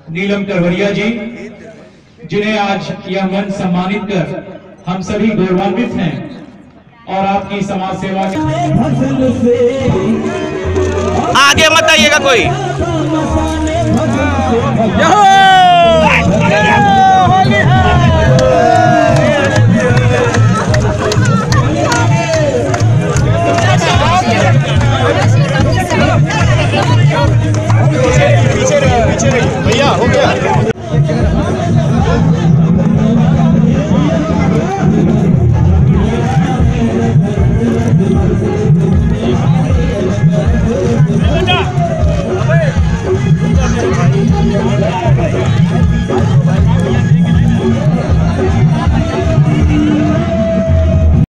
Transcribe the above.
नीलम करवरिया जी, जिन्हें आज यह मंच सम्मानित कर हम सभी गौरवान्वित हैं और आपकी समाज सेवा आगे मत आइएगा कोई।